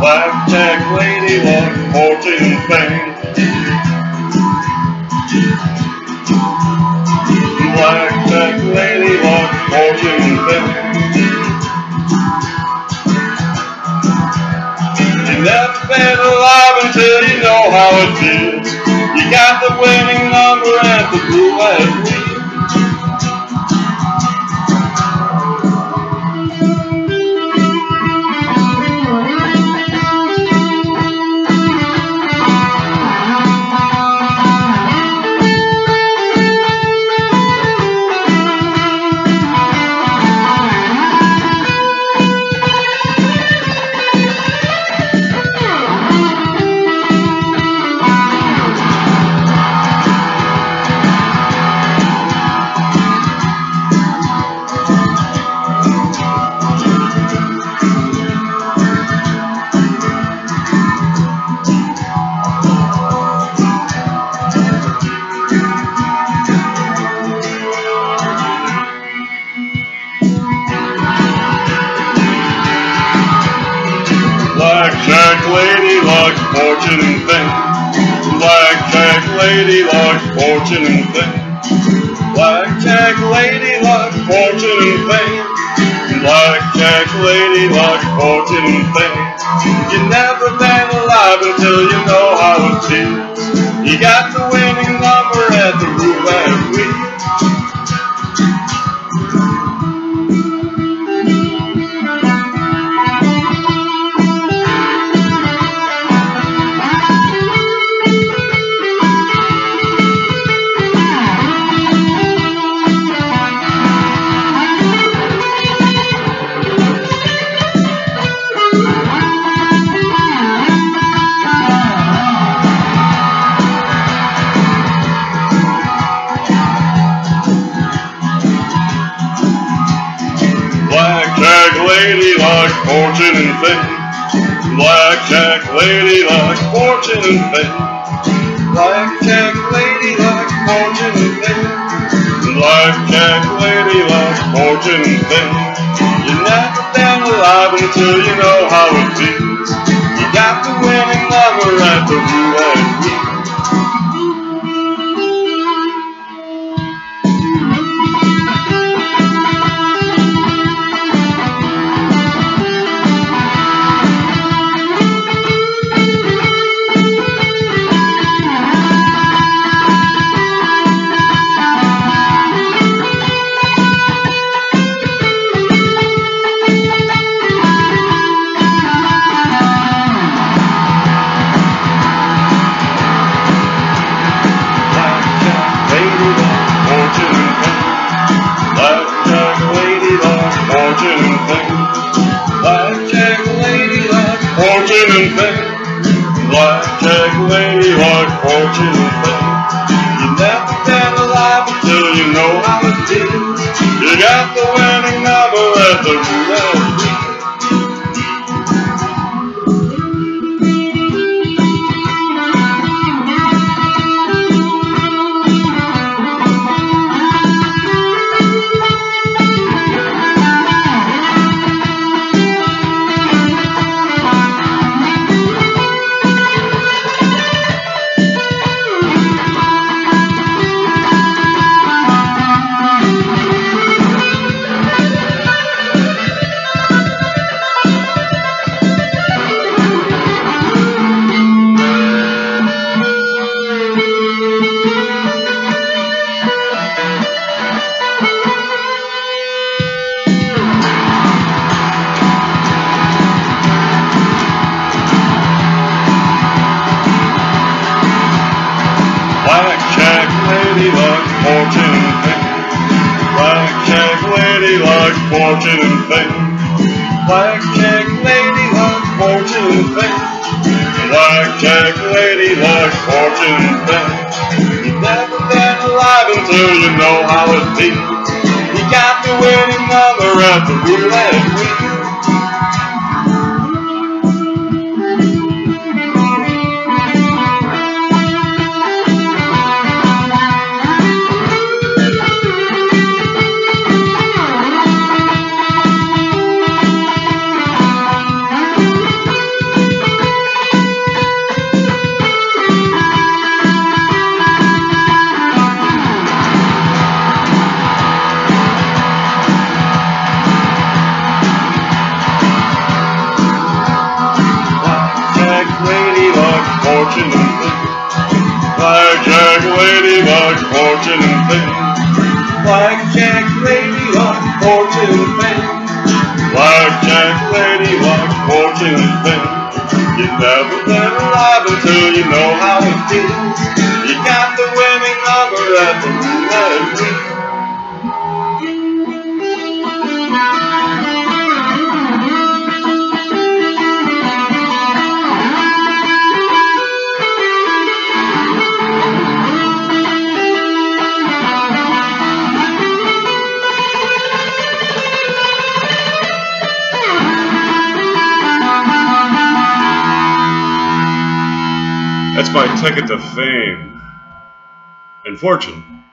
Blackjack lady, luck, fortune and fame. Blackjack lady, luck, fortune and fame. You never been alive until you know how it feels. You got the winning number at the roulette wheel. Blackjack lady, luck, fortune and fame. Blackjack lady, luck, fortune and fame. Blackjack lady, luck, fortune and fame. Blackjack lady, luck, fortune and fame. You never been alive until you know how it feels. You got the winning number at the roulette wheel. Blackjack lady, luck, fortune and fame. Blackjack lady, luck, fortune and fame. Blackjack lady, luck, fortune and fame. Blackjack lady, luck, fortune and fame. You're never been alive until you know how it feels. You got the winning number at the roulette wheel. Blackjack lady, luck, fortune and fame. Blackjack lady, luck, fortune and fame. You never been alive until you know how it feels. You got the winning number at the roulette wheel. Blackjack lady, luck, fortune and fame. Blackjack lady, luck, fortune and fame. Blackjack lady, luck, fortune and fame. Blackjack lady, luck, fortune and fame. You've never been alive until you know how it feels. You got the winning number at the roulette wheel. fortune and fame. Blackjack, lady luck, fortune and fame. Blackjack, lady luck, fortune and fame. You never been alive until you know how it feels. You got the winning number at the roulette wheel. That's my ticket to fame and fortune.